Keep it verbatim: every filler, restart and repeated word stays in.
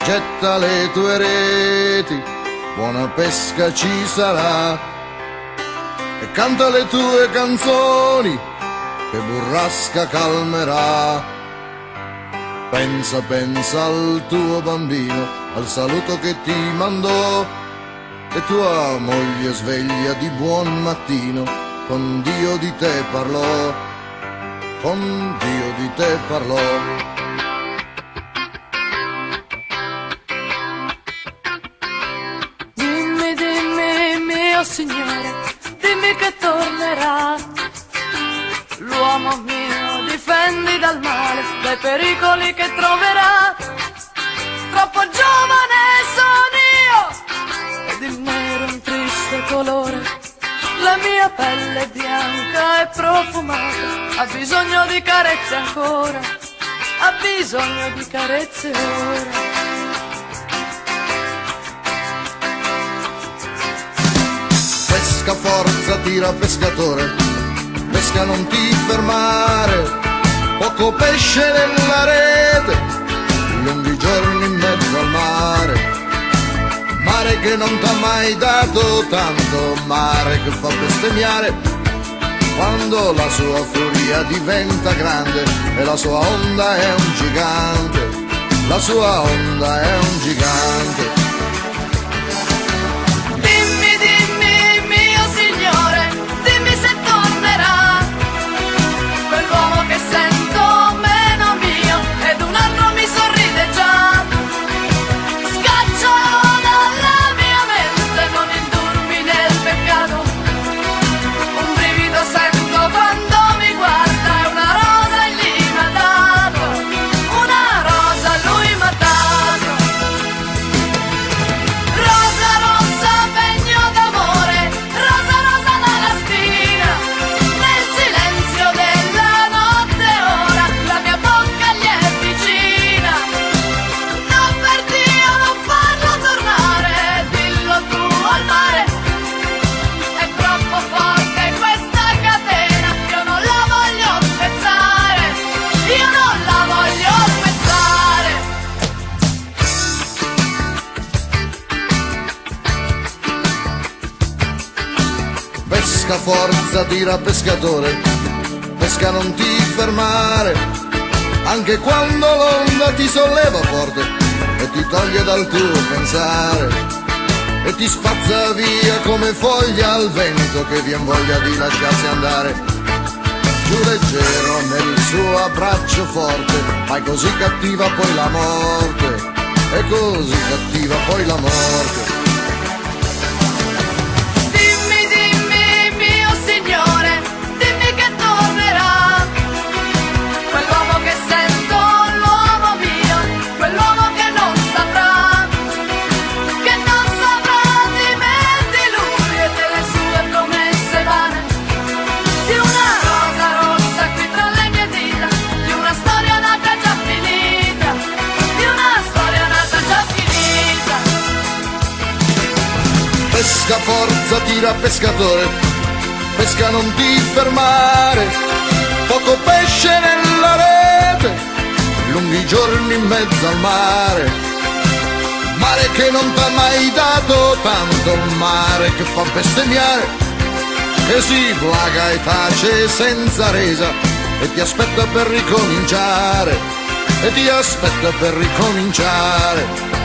getta le tue reti, buona pesca ci sarà, e canta le tue canzoni che burrasca calmerà. Pensa, pensa al tuo bambino, al saluto che ti mandò, e tua moglie sveglia di buon mattino, con Dio di te parlò, con Dio di te parlò. Dimmi, dimmi, mio Signore, dimmi che tornerà. L'uomo mio, difendi dal male, dai pericoli che troverà. Troppo giovane sono io, ed il nero un triste colore. La mia pelle è bianca e profumata, ha bisogno di carezze ancora, ha bisogno di carezze ora. Pesca, forza, tira pescatore, pesca, non ti fermare, poco pesce nella rete, lunghi giorni in mezzo al mare, mare che non t'ha mai dato tanto, mare che fa bestemmiare quando la sua furia diventa grande, e la sua onda è un gigante, la sua onda è un gigante. Pesca, forza, tira pescatore, pesca, non ti fermare, anche quando l'onda ti solleva forte e ti toglie dal tuo pensare, e ti spazza via come foglia al vento che vien voglia di lasciarsi andare. Giù leggero nel suo abbraccio forte, ma è così cattiva poi la morte, è così cattiva poi la morte. Pesca, forza, tira pescatore, pesca, non ti fermare, poco pesce nella rete, lunghi giorni in mezzo al mare, mare che non t'ha mai dato tanto, mare che fa bestemmiare, che si plaga e tace senza resa, e ti aspetta per ricominciare, e ti aspetta per ricominciare.